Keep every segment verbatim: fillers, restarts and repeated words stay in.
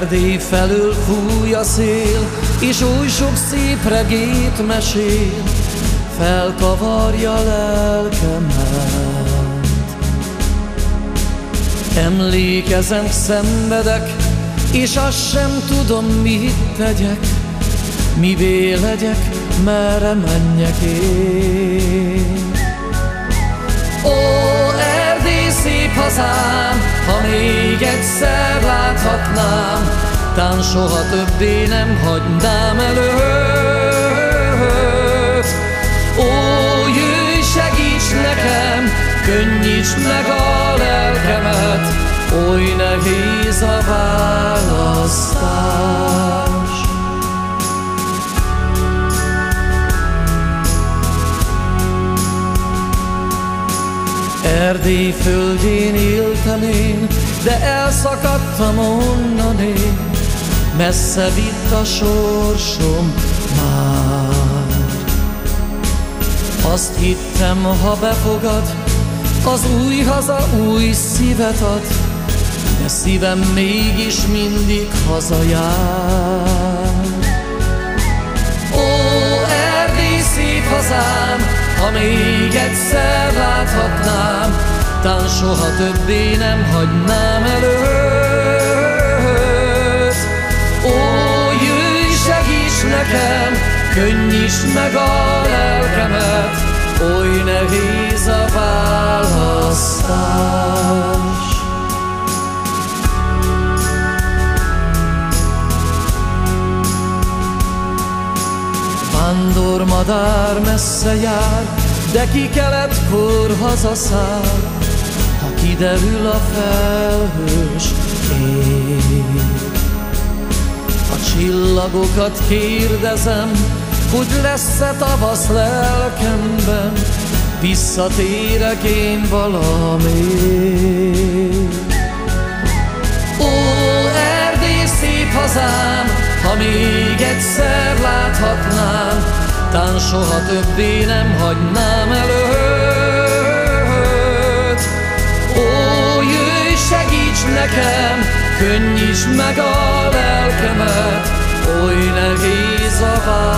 Erdély felől fúj a szél, és oly sok szép regét mesél, felkavarja lelkemet. Emlékezem, szenvedek, és azt sem tudom, mit tegyek, mivé legyek, merre menjek én. Ó, Erdély szép hazám, ha még egyszer láthatnám, tán soha többé nem hagynám előtt. Ó, jöjj, segíts nekem, könnyítsd meg a lelkemet, oly nehéz a választás. Erdély földjén éltem én, de elszakadtam onnan én, messze vitt a sorsom már. Azt hittem, ha befogad, az új haza új szívet ad, de szívem mégis mindig hazajár. Ó, Erdély szép hazám, ha még egyszer láthatnám, tán soha többé nem hagynám előtt. Ó, jöjj, segíts nekem, könnyítsd meg a lelkemet, oly nehéz a választás. Vándormadár messze jár, de ki keletkor hazaszáll, ha kiderül a felhős ég. A csillagokat kérdezem, hogy lesz-e tavasz lelkemben, visszatérek én valamit. Ó, Erdély szép hazám, ha még egyszer láthatnám, tán soha többé nem hagynám előtt. Ó, jöjj, segíts nekem, könnyítsd meg a lelkemet, oly nehéz a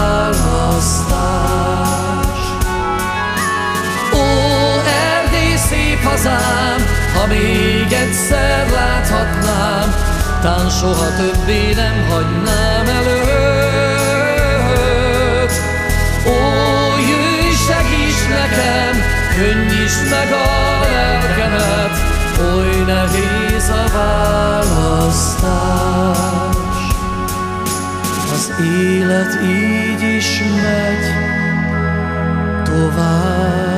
választás. Ó, Erdély szép hazám, ha még egyszer láthatnám, tán soha többé nem hagynám előtt. Ó, jöjj, segíts nekem, könnyítsd meg a lelkemet, oly nehéz a választás. Az élet így is megy tovább.